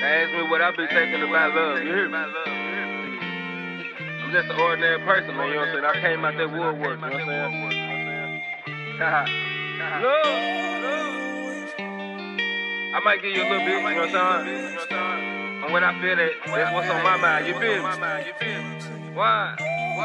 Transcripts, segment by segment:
Ask me what I be thinking about love, you hear me? I'm just an ordinary person, man, you know what I'm saying? I came out that woodwork, you know what I'm saying? Love. I might give you a little bit, you know what I'm saying? And when I feel that, that's what's on my mind, you feel me? Why?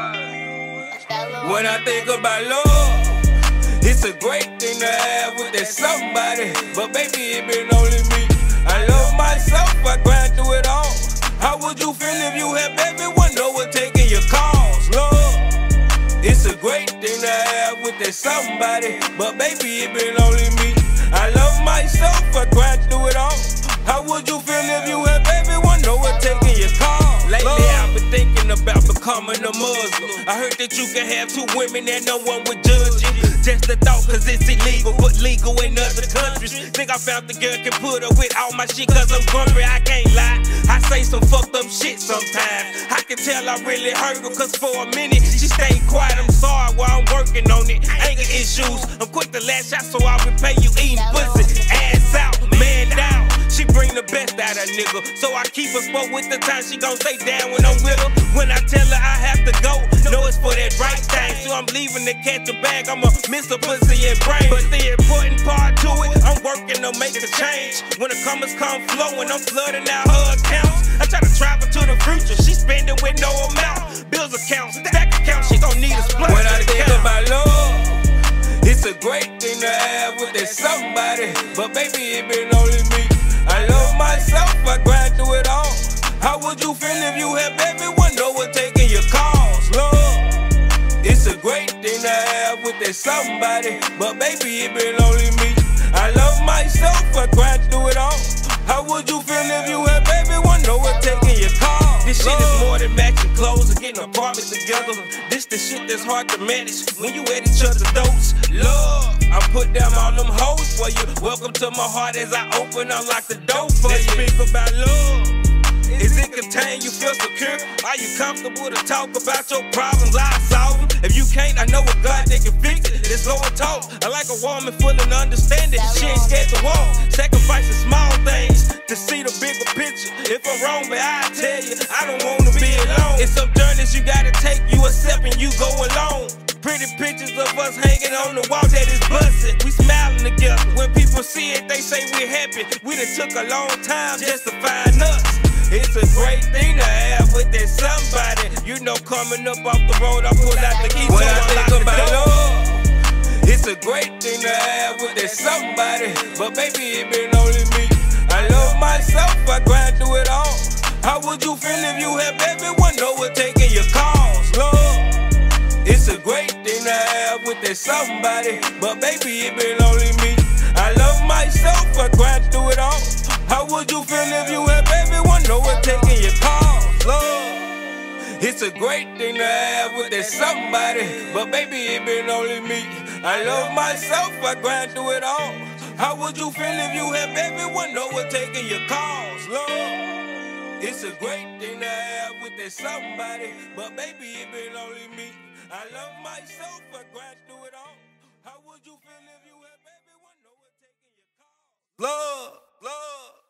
When I think about love, it's a great thing to have with that somebody, but baby, it been only me. I love myself, I grind through it all. How would you feel if you have everyone overtaking your calls? Love, it's a great thing to have with that somebody, but baby, it been only me. I love myself, I grind through it all. How would you feel if you have everyone overtaking your calls? Lately, I've been thinking about becoming a Muslim. I heard that you can have two women and no one would judge you. Just a thought, cause it's illegal, but legal in other countries. Think I found the girl can put up with all my shit, cause I'm grumpy, I can't lie. I say some fucked up shit sometimes. I can tell I really hurt her, cause for a minute she stayed quiet. I'm sorry while I'm working on it. Anger issues, I'm quick to lash out, so I repay you eating pussy. Ass out, man down. She bring the best out of nigga, so I keep her spoke with the time. She gon' stay down when I'm with her. When I tell her I have to go, know it's for that right thing. So I'm leaving to catch a bag, I'ma miss a pussy and brain. But the important part to it, I'm working to make a change. When the commas come flowing, I'm flooding out her accounts. I try to travel to the future, she spending with no amount. Bills account, stack account, she gon' need a splurge. When I think about love, it's a great thing to have with that somebody, but baby, it been only me. I love myself, I grind through it all. How would you feel if you have everyone overtaking your calls? Love, it's a great thing to have with that somebody, but baby, it been only me. I love myself, I grind through it all. How would you feel if you have everyone overtaking your calls? This shit is more than matching clothes and getting apartments together. This the shit that's hard to manage when you at each other's throats. Love, I put down all them hoes for you. Welcome to my heart as I open, unlock the door for you. Let's speak about love. Is it contained? You feel secure? Are you comfortable to talk about your problems? I solve them. If you can't, I know a God that can fix it. It's low and talk. I like a woman full of understanding. She ain't scared to walk. Sacrificing small things to see the bigger picture. If I'm wrong, but I tell you, I don't wanna be alone. It's some journeys you gotta take. You accept and you go alone. Pretty pictures of us hanging on the wall that is bustin'. We smiling together. When people see it, they say we're happy. We done took a long time just to find us. It's a great thing to have with that somebody. You know, coming up off the road, I pull out the keys. When I think about love, it's a great thing to have with that somebody, but baby, it been only me. I love myself, I grind through it all. How would you feel if you have everyone overtaking your calls? Love, it's a great thing to have with that somebody, but baby, it been only me. I love myself, I grind through it all. How would you feel if you have everyone overtaking your calls? Love, it's a great thing to have with that somebody, but baby, it been only me. I love myself, I grind through it all. How would you feel if you have everyone overtaking your calls? Love, it's a great thing to have with that somebody, but baby, it been only me. I love myself, I grind through it all. How would you feel if you have everyone overtaking your calls? Love, love.